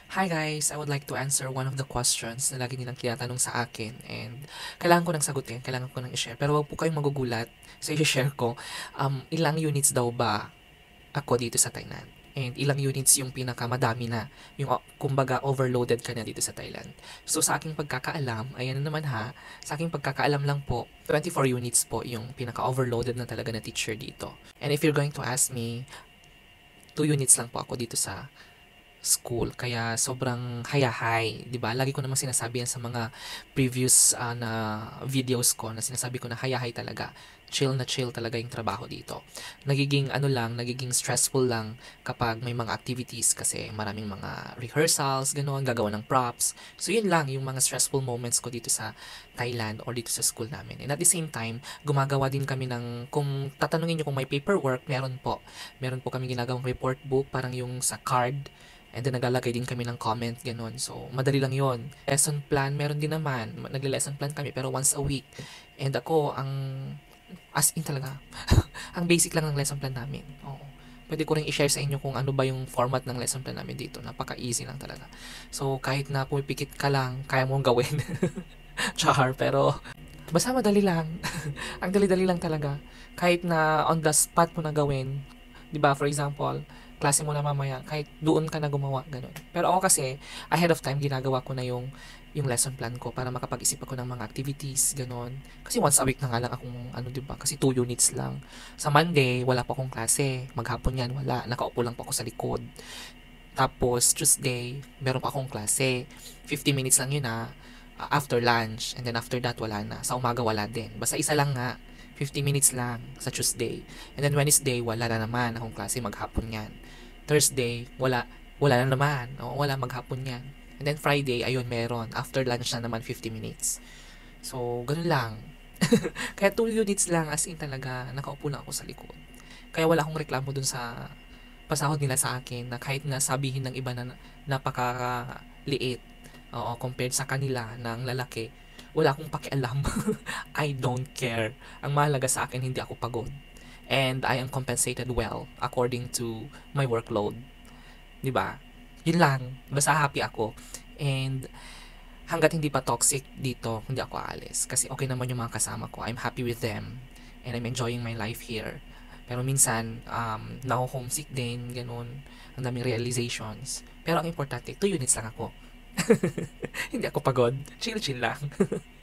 Hi guys, I would like to answer one of the questions na lagi nilang tinatanong sa akin and kailangan ko nang sagutin, kailangan ko nang i-share. Pero wag po kayong magugulat sa i-share ko. Ilang units daw ba ako dito sa Thailand? And ilang units yung pinakamadami na, yung kumbaga overloaded ka na dito sa Thailand. So sa aking pagkakaalam, ayan na naman ha, sa aking pagkakaalam lang po, 24 units po yung pinaka-overloaded na talaga na teacher dito. And if you're going to ask me, 2 units lang po ako dito sa school kaya sobrang hayahay, 'di ba? Lagi ko namang sinasabi yan sa mga previous na videos ko na sinasabi ko na hayahay talaga. Chill talaga yung trabaho dito. Nagiging ano lang, nagiging stressful lang kapag may mga activities kasi maraming mga rehearsals, gano'n, gagawa ng props. So yun lang yung mga stressful moments ko dito sa Thailand or dito sa school namin. And at the same time, gumagawa din kami ng, kung tatanungin niyo kung may paperwork, meron po. Meron po kami ginagawang report book, parang yung sa card. And then naglalagay din kami ng comment, ganun. So, madali lang yon. Lesson plan, meron din naman. Nagle-lesson plan kami, pero once a week. And ako, as in talaga, ang basic lang ng lesson plan namin. Oo. Pwede ko rin i-share sa inyo kung ano ba yung format ng lesson plan namin dito. Napaka-easy lang talaga. So, kahit na pumipikit ka lang, kaya mong gawin. Char, pero basta madali lang. Ang dali-dali lang talaga. Kahit na on the spot mo na gawin, 'di ba? For example, klase mo na mamaya, kahit doon ka na gumawa, ganun. Pero ako kasi, ahead of time, ginagawa ko na yung lesson plan ko para makapag-isip ako ng mga activities, ganun. Kasi once a week na nga lang akong, ano, di ba? Kasi 2 units lang. Sa Monday, wala pa akong klase. Maghapon yan, wala. Nakaupo lang pa ako sa likod. Tapos, Tuesday, meron pa akong klase. 50 minutes lang yun after lunch. And then after that, wala na. Sa umaga, wala din. Basta isa lang nga. 50 minutes lang sa Tuesday. And then Wednesday, wala na naman akong klase maghapon yan. Thursday, wala na naman. O, wala maghapon yan. And then Friday, ayun, meron. After lunch na naman, 50 minutes. So, ganun lang. Kaya 2 units lang, as in talaga, nakaupo lang ako sa likod. Kaya wala akong reklamo dun sa pasahod nila sa akin na kahit na sabihin ng iba na napakaliit, oo, compared sa kanila ng lalaki, wala akong pakialam. I don't care. Ang mahalaga sa akin, hindi ako pagod. And I am compensated well according to my workload. 'Di ba? Yun lang. Basta happy ako. And hanggat hindi pa toxic dito, hindi ako aalis. Kasi okay naman yung mga kasama ko. I'm happy with them. And I'm enjoying my life here. Pero minsan, naho-homesick din, ganun. Ang daming realizations. Pero ang importante, 2 units lang ako. Hindi ako pagod. Chill-chill lang.